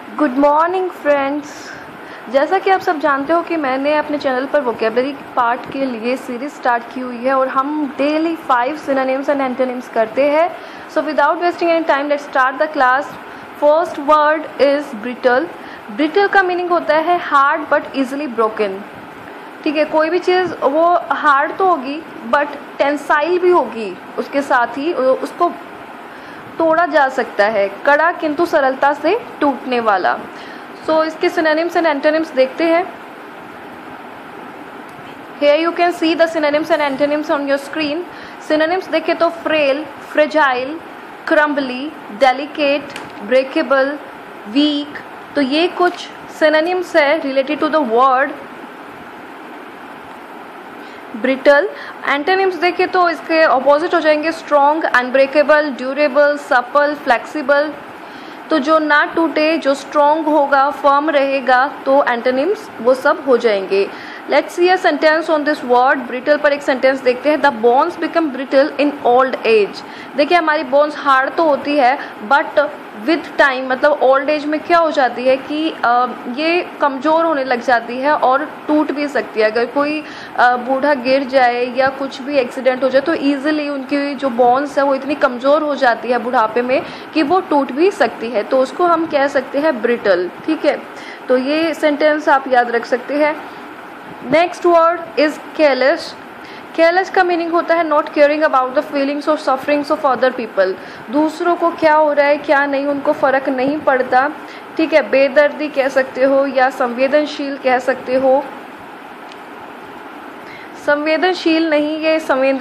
Good morning friends. जैसा कि आप सब जानते हो कि मैंने अपने चैनल पर वोकेबलरी पार्ट के लिए सीरीज स्टार्ट की हुई है और हम डेली 5 सिनोनिम्स एंड एंटोनिम्स करते हैं। So without wasting any time let's start the class. First word is brittle. Brittle का मीनिंग होता है हार्ड बट इजीली ब्रोकन। ठीक है, कोई भी चीज़ वो हार्ड तो होगी बट टेंसाइल भी होगी, उसके साथ ही उसको तोड़ा जा सकता है। कड़ा किंतु सरलता से टूटने वाला। सो इसके सिनोनिम्स एंड एंटोनिम्स देखते हैं। Here you can see the synonyms and antonyms on your screen. Synonyms देखें तो frail, fragile, crumbly, delicate, breakable, weak। तो ये कुछ synonyms है related to the word brittle. Antonyms देखें तो इसके ऑपोजिट हो जाएंगे strong, unbreakable, durable, supple, flexible. तो जो ना टूटे, जो स्ट्रॉन्ग होगा, फर्म रहेगा, तो एंटोनिम्स वो सब हो जाएंगे। Let's see a sentence on this word brittle पर एक सेंटेंस देखते हैं। The bones become brittle in old age. देखिए हमारी बोन्स हार्ड तो होती है बट विथ टाइम मतलब ओल्ड एज में क्या हो जाती है कि ये कमज़ोर होने लग जाती है और टूट भी सकती है। अगर कोई बूढ़ा गिर जाए या कुछ भी एक्सीडेंट हो जाए तो ईजिली उनकी जो बोन्स है वो इतनी कमज़ोर हो जाती है बुढ़ापे में कि वो टूट भी सकती है, तो उसको हम कह सकते हैं ब्रिटल। ठीक है, तो ये सेंटेंस आप याद रख सकते हैं। Next word is careless. Careless का मीनिंग होता है not caring about the feelings और सफरिंग्स ऑफ अदर पीपल। दूसरों को क्या हो रहा है क्या नहीं उनको फ़र्क नहीं पड़ता। ठीक है, बेदर्दी कह सकते हो या संवेदनशील कह सकते हो। संवेदनशील नहीं, ये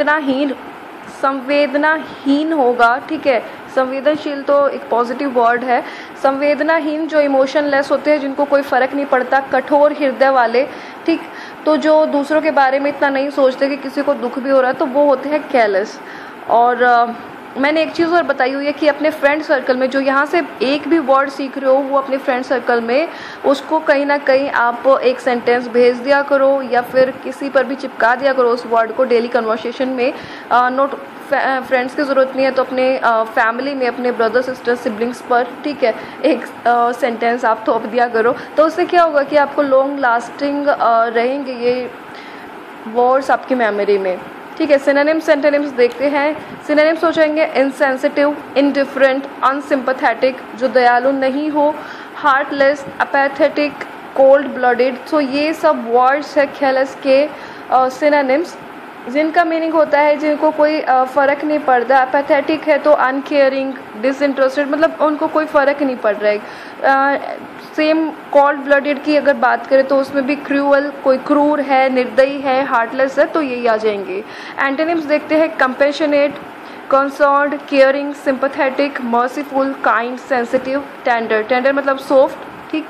संवेदनाहीन होगा। ठीक है, संवेदनशील तो एक पॉजिटिव वर्ड है। संवेदनाहीन जो इमोशनलेस होते हैं, जिनको कोई फ़र्क नहीं पड़ता। कठोर हृदय वाले, ठीक, तो जो दूसरों के बारे में इतना नहीं सोचते कि किसी को दुख भी हो रहा है, तो वो होते हैं केयरलेस। और मैंने एक चीज़ और बताई हुई है कि अपने फ्रेंड सर्कल में जो यहाँ से एक भी वर्ड सीख रहे हो वो अपने फ्रेंड सर्कल में उसको कहीं ना कहीं आप एक सेंटेंस भेज दिया करो या फिर किसी पर भी चिपका दिया करो उस वर्ड को डेली कन्वर्सेशन में। नोट फ्रेंड्स की ज़रूरत नहीं है तो अपने फैमिली में अपने ब्रदर सिस्टर सिबलिंग्स पर, ठीक है, एक सेंटेंस आप थोप दिया करो। तो उससे क्या होगा कि आपको लॉन्ग लास्टिंग रहेंगे ये वर्ड्स आपकी मेमोरी में। ठीक है, सिनोनिम्स एंटोनिम्स देखते हैं। सिनोनिम्स हो जाएंगे इनसेंसिटिव, इनडिफरेंट, अनसिम्पैथेटिक, जो दयालु नहीं हो, हार्टलेस, अपैथेटिक, कोल्ड ब्लडेड। तो ये सब वर्ड्स है केयरलेस के सिनोनिम्स, जिनका मीनिंग होता है जिनको कोई फ़र्क नहीं पड़ता। अपैथेटिक है तो अनकेयरिंग, डिसइंटरेस्टेड, मतलब उनको कोई फ़र्क नहीं पड़ रहा है। सेम कोल्ड ब्लडेड की अगर बात करें तो उसमें भी क्रूअल, कोई क्रूर है, निर्दयी है, हार्टलेस है, तो यही आ जाएंगे। एंटोनिम्स देखते हैं compassionate, concerned, caring, sympathetic, merciful, kind, sensitive, tender. Tender मतलब सॉफ्ट, ठीक,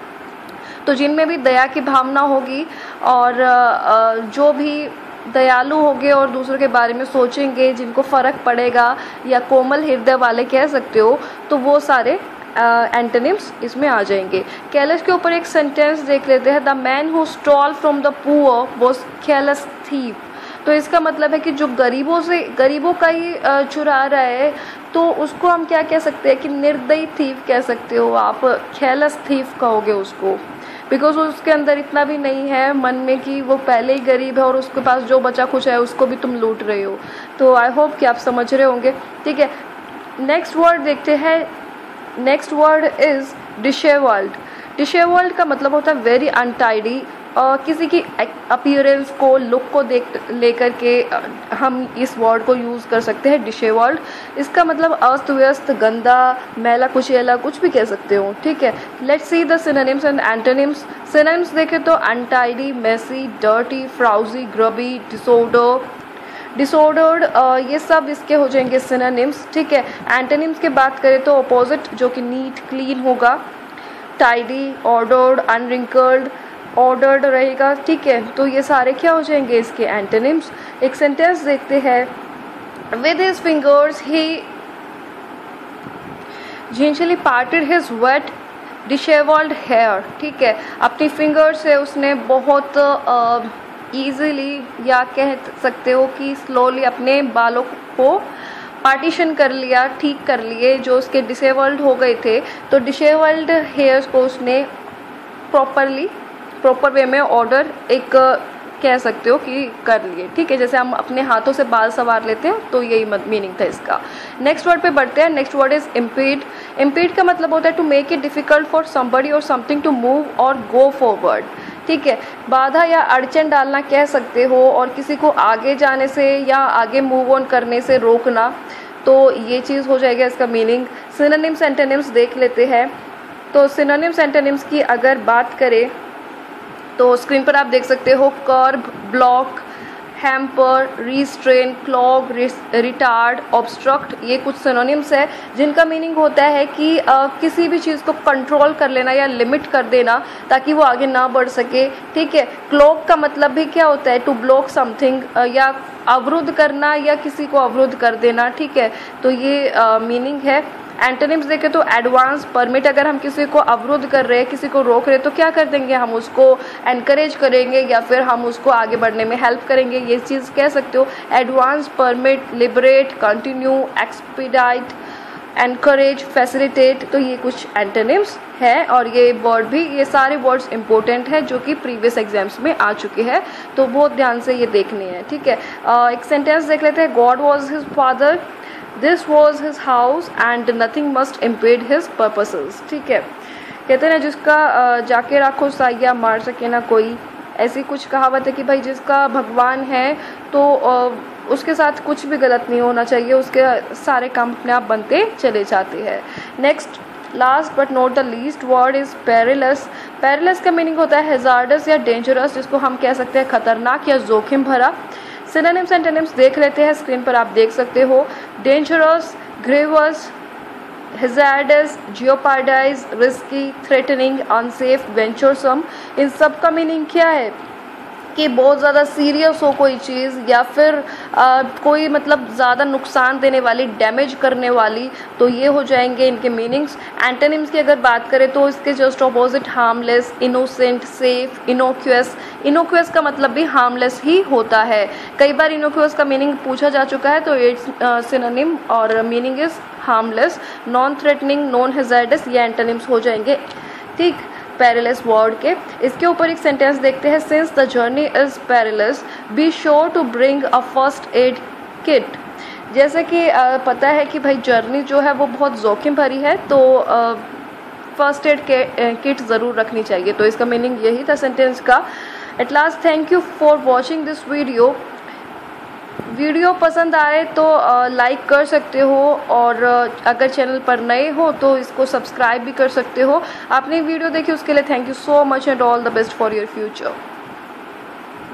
तो जिनमें भी दया की भावना होगी और जो भी दयालु होंगे और दूसरों के बारे में सोचेंगे, जिनको फ़र्क पड़ेगा, या कोमल हृदय वाले कह सकते हो, तो वो सारे एंटोनिम्स इसमें आ जाएंगे। केयरलेस के ऊपर एक सेंटेंस देख लेते हैं। The man who stole from the poor was careless thief. तो इसका मतलब है कि जो गरीबों का ही चुरा रहा है, तो उसको हम क्या कह सकते हैं कि निर्दयी थीफ कह सकते हो आप। केयरलेस थीफ कहोगे उसको, बिकॉज उसके अंदर इतना भी नहीं है मन में कि वो पहले ही गरीब है और उसके पास जो बचा कुछ है उसको भी तुम लूट रहे हो। तो आई होप कि आप समझ रहे होंगे। ठीक है, नेक्स्ट वर्ड देखते हैं। Next word is dishevelled. Dishevelled का मतलब होता है वेरी अनटाइडी। किसी की अपीयरेंस को, लुक को लेकर के हम इस वर्ड को यूज़ कर सकते हैं डिशेवल्ड। इसका मतलब अस्त व्यस्त, गंदा, मैला कुचैला, कुछ भी कह सकते हो। ठीक है, let's see the synonyms and antonyms. Synonyms देखें तो untidy, messy, dirty, frowzy, grubby, disordered, ये सब इसके हो जाएंगे सिनोनिम्स। ठीक है, एंटोनिम्स की बात करें तो अपोजिट जो कि नीट, क्लीन होगा। टाइडी, ऑर्डर्ड, अनरिंकल्ड, ऑर्डर्ड रहेगा। ठीक है, तो ये सारे क्या हो जाएंगे इसके एंटोनिम्स। एक सेंटेंस देखते हैं। With his fingers he gingerly parted his wet disheveled hair। ठीक है, अपनी फिंगर से उसने बहुत ईजिली या कह सकते हो कि स्लोली अपने बालों को पार्टीशन कर लिया, ठीक कर लिए, जो उसके डिसेबल्ड हो गए थे तो डिसेबल्ड हेयर्स को उसने प्रॉपर वे में ऑर्डर एक कह सकते हो कि कर लिए, ठीक है। जैसे हम अपने हाथों से बाल संवार लेते हैं तो यही मीनिंग था इसका। नेक्स्ट वर्ड पे बढ़ते हैं। Next word is impede. Impede का मतलब होता है to make it difficult for somebody और समथिंग टू मूव और गो फॉरवर्ड, ठीक है। बाधा या अड़चन डालना कह सकते हो, और किसी को आगे जाने से या आगे मूव ऑन करने से रोकना, तो ये चीज़ हो जाएगा इसका मीनिंग। सिनोनिम्स एंटोनिम्स देख लेते हैं। तो सिनोनिम्स एंटोनिम्स की अगर बात करें तो स्क्रीन पर आप देख सकते हो curb, block, hamper, restrain, clog, retard, obstruct, ये कुछ सिनोनिम्स है जिनका मीनिंग होता है कि किसी भी चीज़ को कंट्रोल कर लेना या लिमिट कर देना ताकि वो आगे ना बढ़ सके, ठीक है। क्लॉग का मतलब भी क्या होता है, टू ब्लॉक समथिंग, या अवरुद्ध करना या किसी को अवरुद्ध कर देना, ठीक है। तो ये मीनिंग है। एंटोनिम्स देखें तो एडवांस, परमिट, अगर हम किसी को अवरुद्ध कर रहे हैं, किसी को रोक रहे हैं तो क्या कर देंगे, हम उसको एनकरेज करेंगे या फिर हम उसको आगे बढ़ने में हेल्प करेंगे, ये चीज़ कह सकते हो। Advance, permit, liberate, continue, expedite, encourage, facilitate, तो ये कुछ एंटोनिम्स है। और ये वर्ड भी, ये सारे वर्ड्स इंपॉर्टेंट है जो कि प्रीवियस एग्जाम्स में आ चुके हैं, तो बहुत ध्यान से ये देखने हैं, ठीक है। एक सेंटेंस देख लेते हैं। God was his father, this was his house and nothing must impede his purposes, ठीक है। कहते हैं जिसका जाके राखो साया मार सके ना कोई, ऐसी कुछ कहावत है कि भाई जिसका भगवान है तो उसके साथ कुछ भी गलत नहीं होना चाहिए, उसके सारे काम अपने आप बनते चले जाते हैं। Next, last but not the least word is perilous. Perilous का मीनिंग होता है हैजार्डस या डेंजरस, जिसको हम कह सकते हैं खतरनाक या जोखिम भरा। सिनोनिम्स एंटोनिम्स देख लेते हैं, स्क्रीन पर आप देख सकते हो। Dangerous, grievous, hazardous, jeopardize, risky, threatening, unsafe, venturesome, इन सब का मीनिंग क्या है कि बहुत ज़्यादा सीरियस हो कोई चीज़ या फिर कोई मतलब ज़्यादा नुकसान देने वाली, डैमेज करने वाली, तो ये हो जाएंगे इनके मीनिंग्स। एंटोनिम्स की अगर बात करें तो इसके just opposite harmless, innocent, safe, innocuous. Innocuous का मतलब भी हार्मलेस ही होता है। कई बार इनोक्यूअस का मीनिंग पूछा जा चुका है, तो इट्स सिनोनिम और meaning is harmless, non threatening, non hazardous, ये एंटोनिम्स हो जाएंगे, ठीक, पेरिलस वर्ड के। इसके ऊपर एक सेंटेंस देखते हैं। Since the journey is perilous be sure to bring a first aid kit. जैसे कि पता है कि भाई जर्नी जो है वो बहुत जोखिम भरी है, तो फर्स्ट एड किट ज़रूर रखनी चाहिए, तो इसका मीनिंग यही था सेंटेंस का। At last, thank you for watching this video पसंद आए तो लाइक कर सकते हो, और अगर चैनल पर नए हो तो इसको सब्सक्राइब भी कर सकते हो। आपने वीडियो देखी उसके लिए thank you so much and all the best for your future.